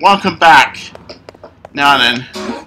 Welcome back. Now then.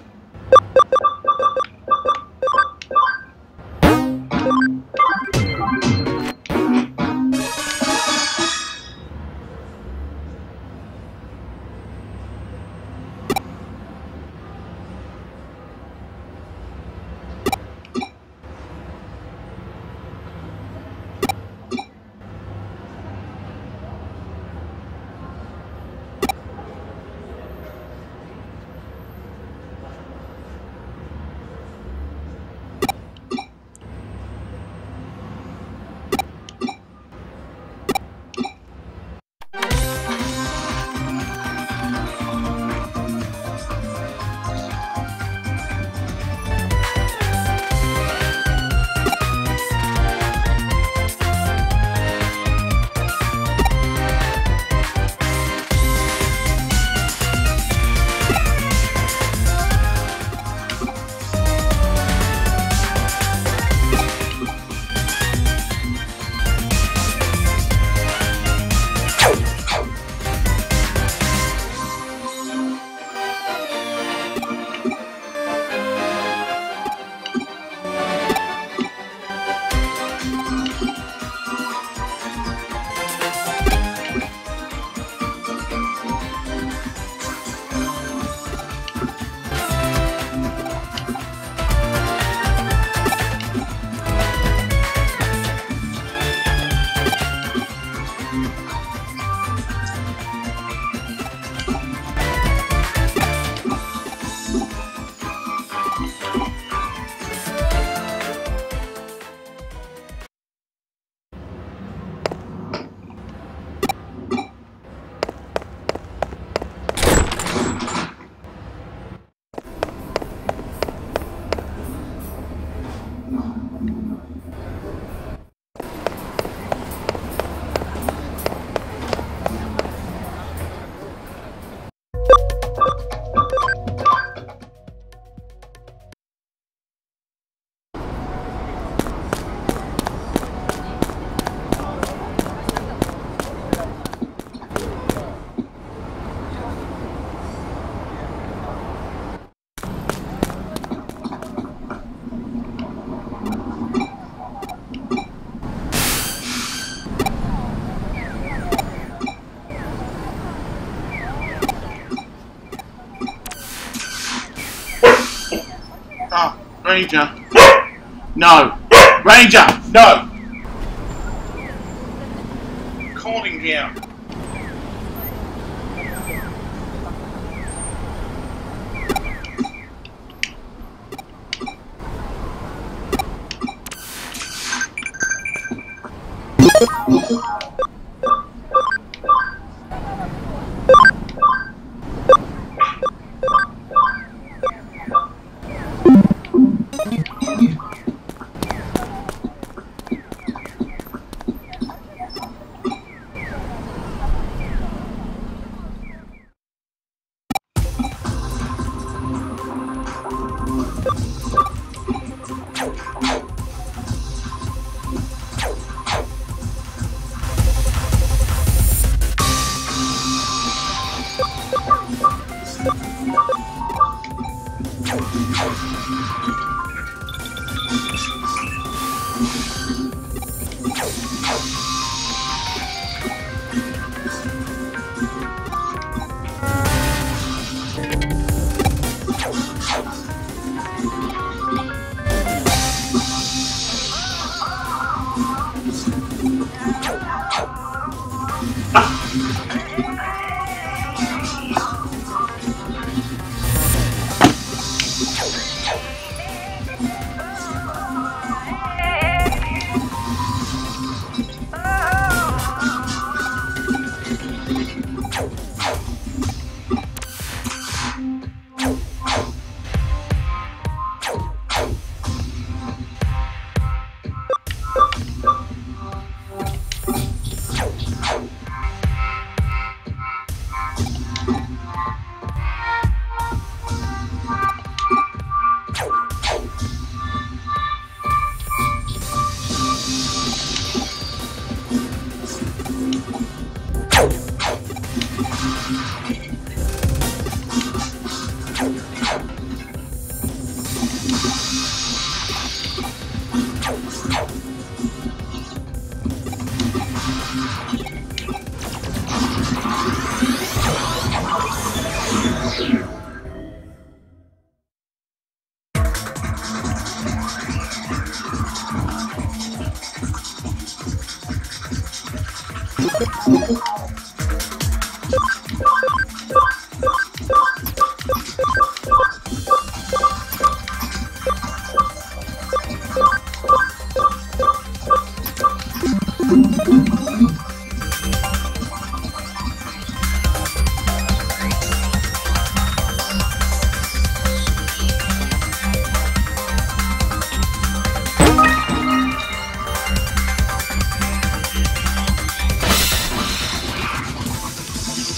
Oh, Ranger. No. Ranger! No! Calling here.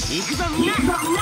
行くぞみんな。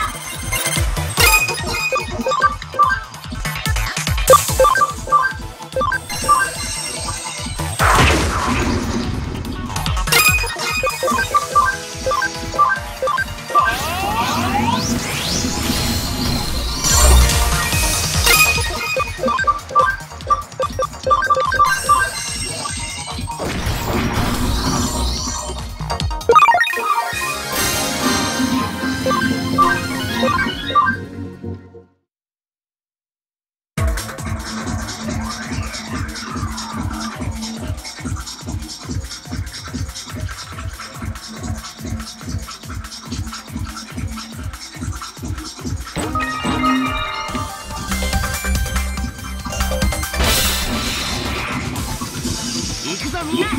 行くぞみんな。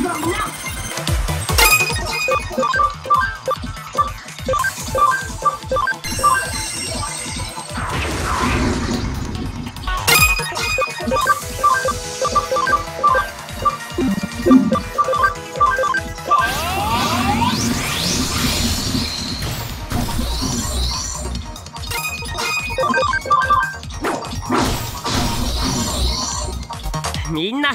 みんな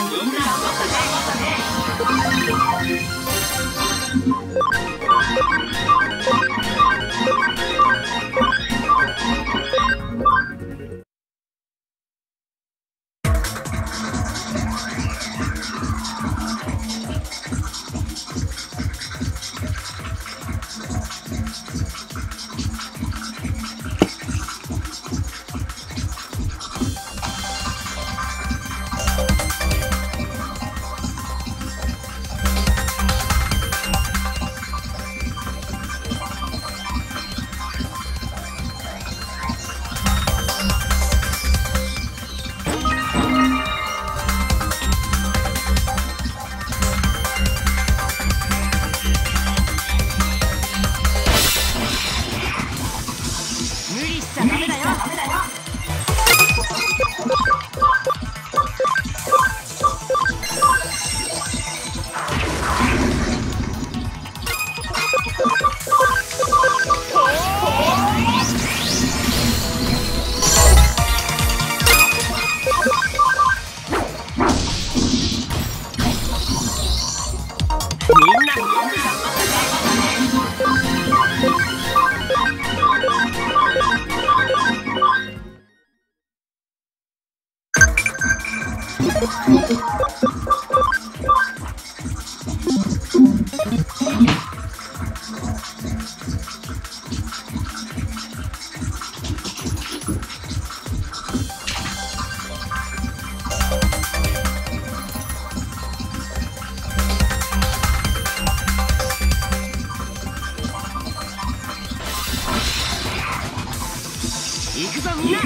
行くぞみんな。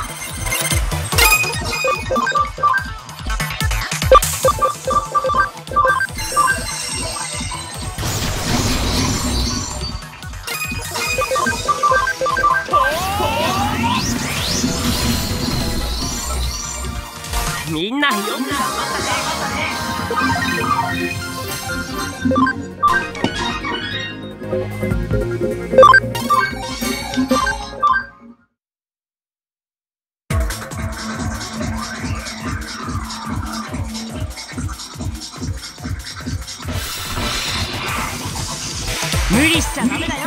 みんなよく頑張無理しちゃダメだよ。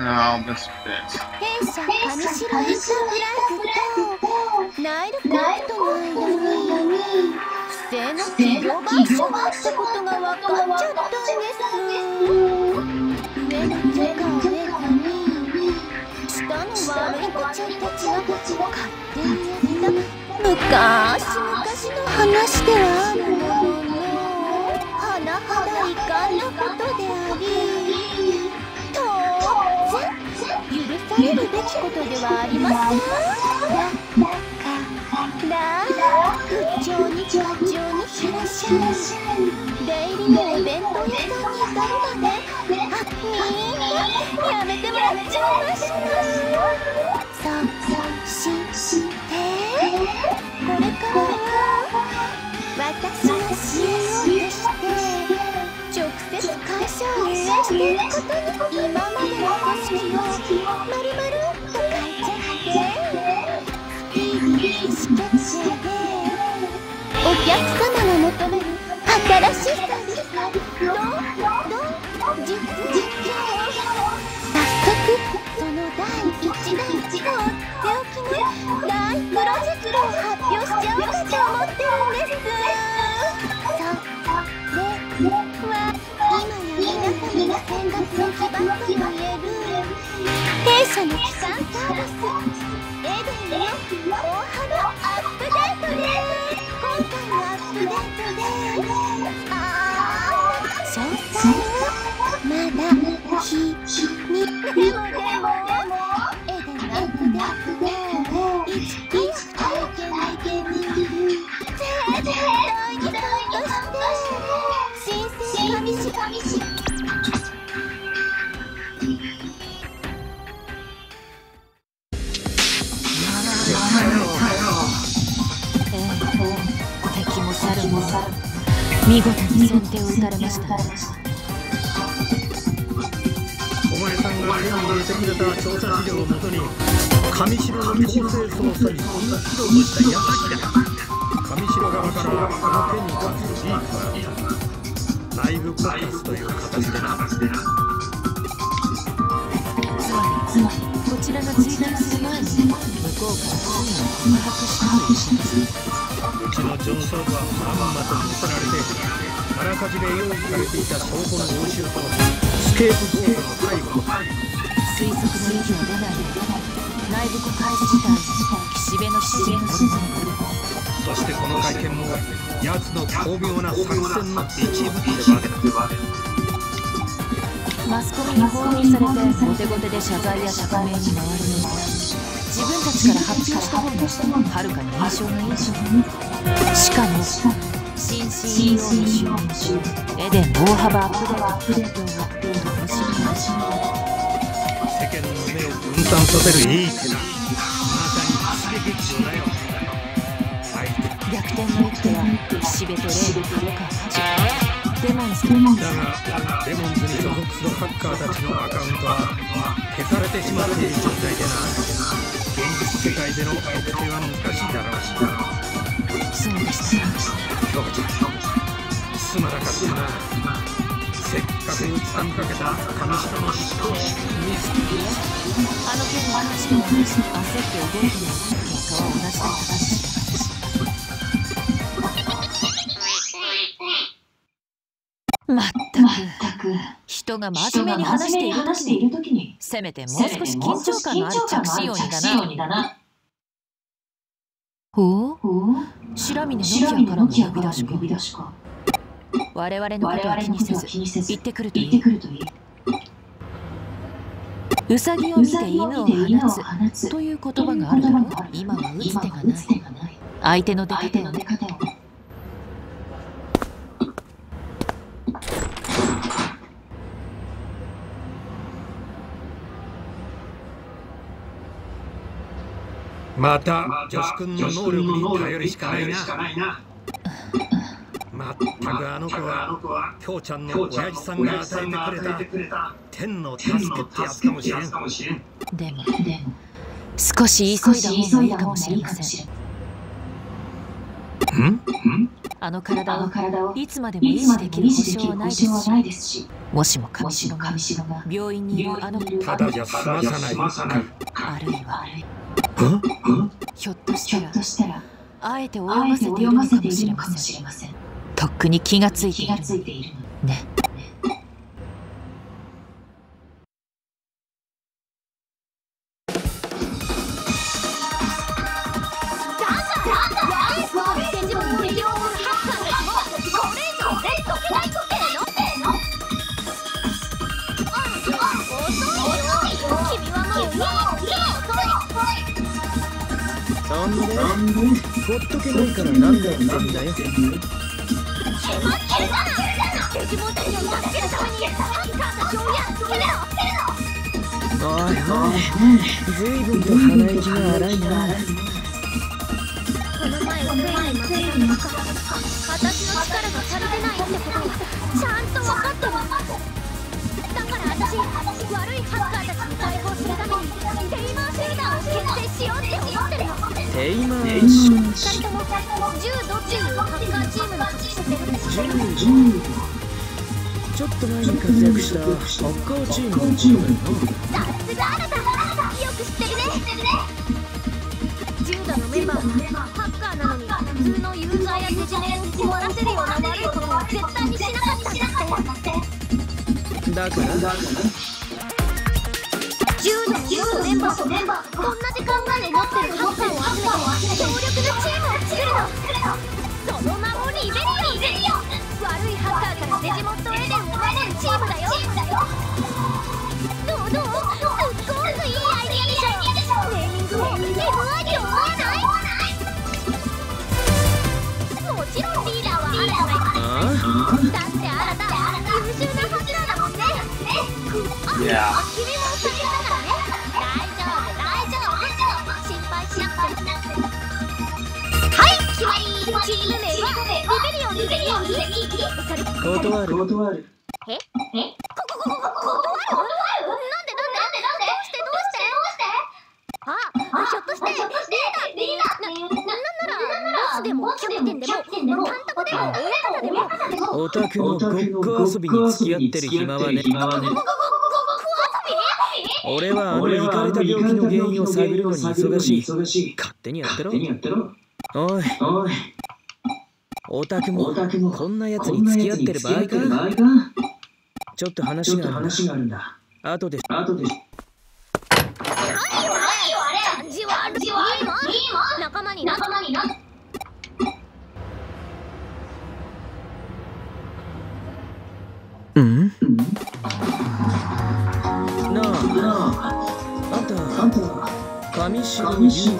Oh, this bitch. 弊社上白エンタープライズとナイルコットの間に不正な企業買収があったことが分かっちゃったんです。上の許可を得ずに下の悪い子ちゃんたちが勝手にやった昔々の話ではあるものの甚だ遺憾なことであり当然許されるべきことではありません。だから不調に過剰にひらしゃい出入りのお弁当屋さんに至るまでみんなやめてもらっちゃいました。そしてこれからは私が CEO として直接会社を運営していくことに今までの組織を丸々と変えちゃってスピーディーに意思決定でお客様の求める新しいサービスをどんどん実現早速その第1弾とっておきの大プロジェクトを発表しちゃおうかと思ってるんです。それは今や皆様の生活の基盤ともいえる弊社の基幹サービスエデンの大幅アップデートです。今回のアップデートで詳細はまだ日にでもエデンアップデートで1ピース体験できる絶対に参加して神聖神々敵も猿も見事に先手を打たれました。 お前さんが手に入れてくれた調査資料をもとに上白の強制捜査に本気しろとした矢先だ。上白側からこの件に関するリークがあった。内部告発という形でな。 つまりこちらが追及する前に向こうから罪を告白したということです。 うちの上層部はまんまと乗せられてあらかじめ用意されていた証拠の押収とスケープゴートの逮捕推測の域を出ないで内部告発自体岸辺の指示に乗るのか。 そしてこの会見も奴の巧妙な作戦の一部ってわけだ。 マスコミに放任されて後手後手で謝罪や釈明に回るのは自分たちから発表した方がはるかに印象がいいし、しかも新 CEO の就任中エデン大幅アップデート発表が同時に世間の目を分散させるいい手だ。まさに岸辺劇場だよ。 逆転の一手は岸辺とレイブハッカーたちデモンズだがデモンズに所属するハッカーたちのアカウントは消されてしまっている状態でな。現実世界での特定は難しいだろうし。 そうでしたか。 京子ちゃんすまなかったな。せっかく打ちたみかけた上白の執行ミス。 あの件に関しては焦って動いても結果は同じだったらしい。まったく人が真面目に話しているときにせめてもう少し緊張感のある着信音にだな。ほう、白峰ノキアからの呼び出しか。我々のことは気にせず行ってくるといい。ウサギを見て犬を放つという言葉があるだろう。今は打つ手がない。相手の出方をまた女子君の能力に頼るしかないな。まったくあの子は京ちゃんの親父さんが与えてくれた天の助けってやつかもしれん。 でも少し急いだ方がいいかもしれません。 あの体をいつまでも維持できる保証はないですし、もしも上白が病院にいるあのただじゃ済まさない。 あるいはひょっとしたらあえて泳がせているのかもしれません。とっくに気がついているね。 ほっとけないからなんだってんだよ。おいおい、ずいぶんと鼻息が荒いな。 この前のせいに私の力が足りてないってことをちゃんと分かってる。だから私、悪いハッカーたちに対抗するためにテイマー集団を結成しようって思ってるの。 テイマー 2人とも柔道っていうハッカーチームの知ってるでしょ。 ちょっと前に活躍したハッカーチームのさすがあなた、よく知ってるね。柔道のメンバーはハッカーなのに普通のユーザーや手締めを困らせるような悪いことは絶対にしなかったんだって。 だから柔道の元メンバーと同じ考えを持ってるハッカーを集めて強力なチームを作るの。その名もリベリオン。悪いハッカーからデジモンとエデンを守るチームだよ。どうすっごくいいアイデアでしょ。ネーミングも MI って思わない？もちろんリーダーはあなたがいる。だってあなた優秀なハッカーだもんね。君もそれだからね。大丈夫。心配しなくて。はい、決まり。チーム名はリベリオン。それ断る。 断る？なんで？どうして？あ、ひょっとしてリーダーなんならボスでもキャプテンでもタンタコでも親方でも。 オタクのごっこ遊びに付き合ってる暇はね。俺はあのイカれた病気の原因を探るのに忙しい。勝手にやってろ。おい、オタクもこんなやつに付き合ってる場合か。ちょっと話があるんだ。後で。 何よあれ。感じ悪いも仲間にな。 なあ、あんた上白優子。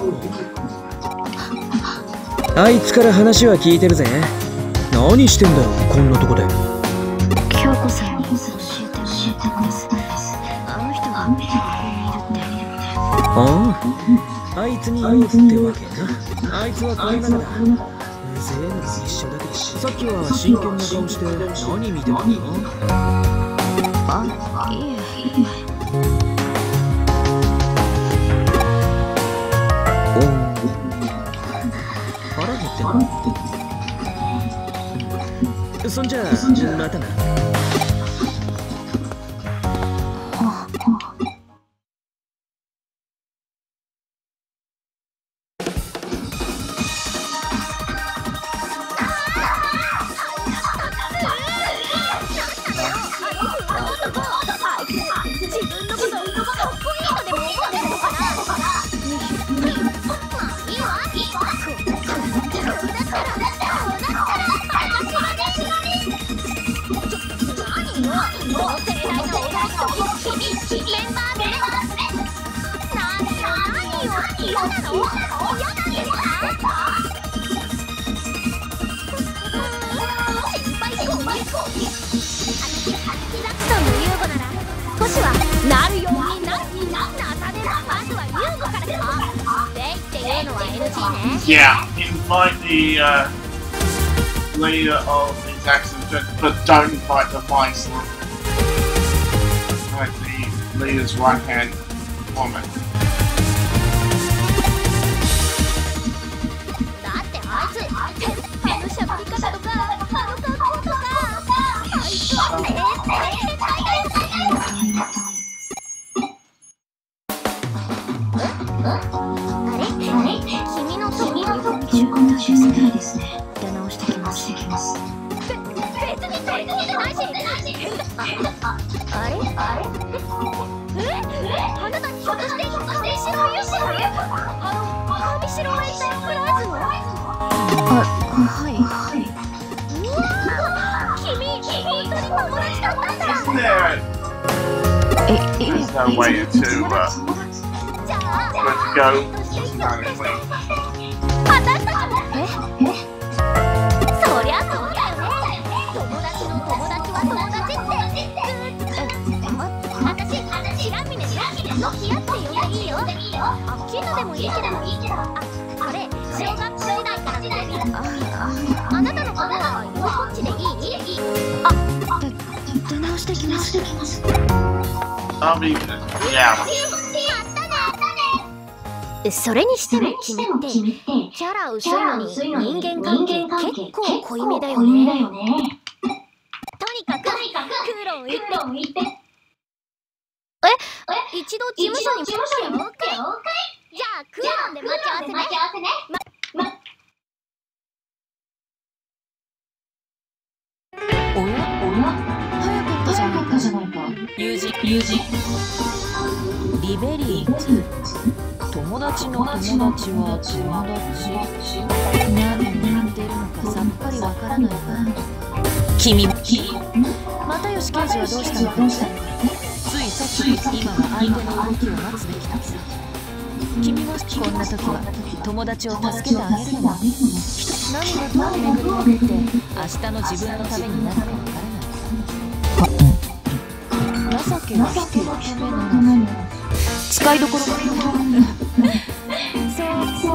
あいつから話は聞いてるぜ。何してんだよこんなとこで。 京子さんに教えてもらったんです。あの人がここにいるって。 あいつに言おうってわけな。あいつはこの中だ。うぜえのが一緒だけど、さっきは真剣な顔して何見てたの？ いえ。 腹減ってんの？そんじゃまたな。 Yeah, invite the leader of the Jackson, but don't invite the vice. Invite the leader's right-hand woman. だってあいつ喋り方とかあの格好とか最初は変態だよ。君のとこ中古のシューズみたいですね。出直してきます。別に取り込んでないし。あれあなたひょっとして上白優子？上白エンタープライズの？はい。うわー、君本当に友達だったんだ。 There's no way to じゃあ where to go. 私たちもそりゃそうだよね。友達の友達は友達って私白峰のキヤって呼んでいいよ。キヌでもいいけど。これ小学校時代からのあなたの子はこっちでいい？出直してきます。 I'll be yeah. それにしても君ってキャラ薄いのに人間関係結構濃いめだよね。とにかくクーロン行って。一度事務所に戻ってよ。じゃあクーロンで待ち合わせね。 おや早かったじゃないか。友人リベリーズ。友達の友達は友達。何言ってるのかさっぱりわからないわ。君又吉刑事はどうしたのか。ついさっき今は相手の動きを待つべきだ。君もこんな時は友達を助けてあげるのも何がどう巡り巡って明日の自分のためになるかわからない。情けは人のための使いどころがそう。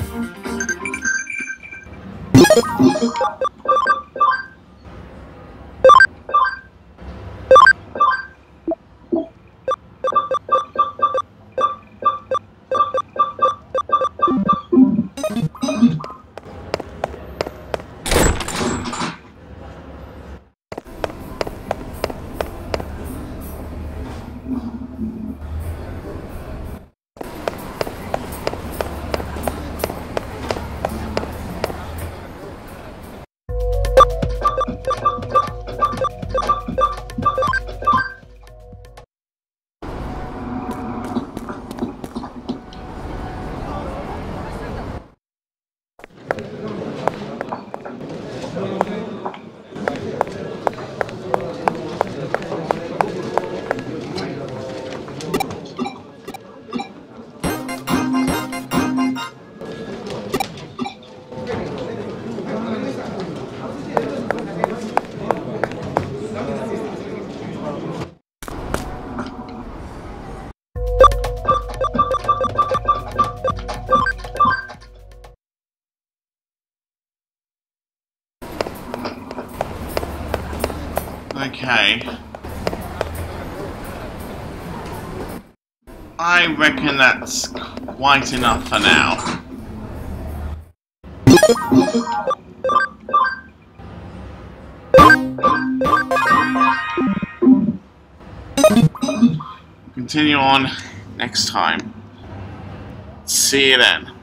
Okay. I reckon that's quite enough for now. Continue on next time. See you then.